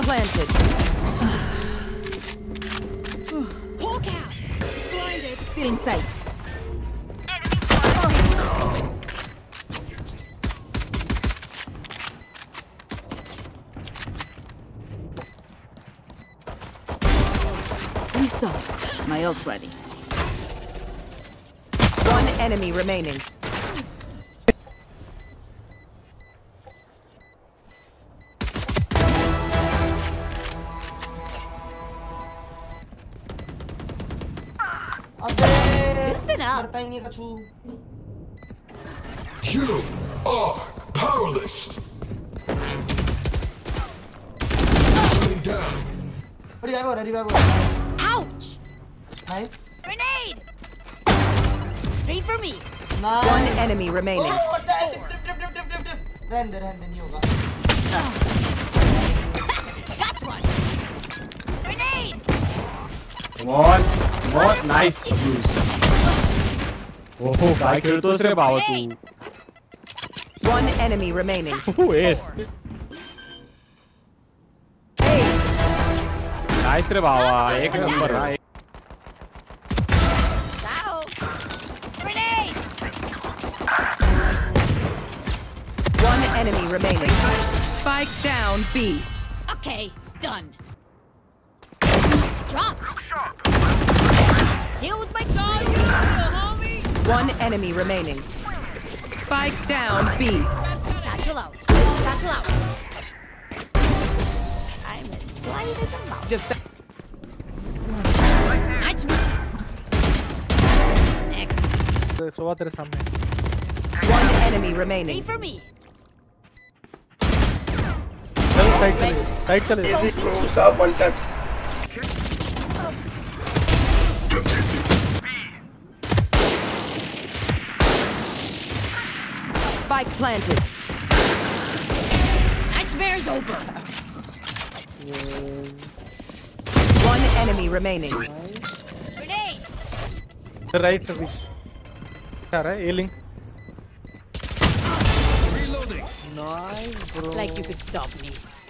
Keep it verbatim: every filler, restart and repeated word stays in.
planted. Hawk out. Blinded. Still in sight. Results. My ult ready. One enemy remaining. Listen up. You are powerless. Laying down. Ouch. Nice. Grenade. Three for me. Nice. One enemy remaining. Oh, what the? Dip, dip, dip, dip, dip, dip. Render, render, नहीं होगा. Got one. Grenade. What? What? Nice. Oh, काय खेळतोस रे भावा तू? One enemy remaining. Who is? Nice रे भावा, एक number हा. Ow. Grenade. One enemy remaining. Spike down B. Okay, done. Dropped. Heal with my dog, homie. One enemy remaining. Spike down B. Satchel out. Satchel out. I'm as blind as a mouse. Def- Nice. Next. सोवा तेरे सामने. One enemy Three remaining. for me. चल side चले. Side चले. Spike planted. Nightmare's over. One enemy remaining. Grenade. Right अभी. क्या रहा है? A link. Reloading. Nice bro. Like you could stop me.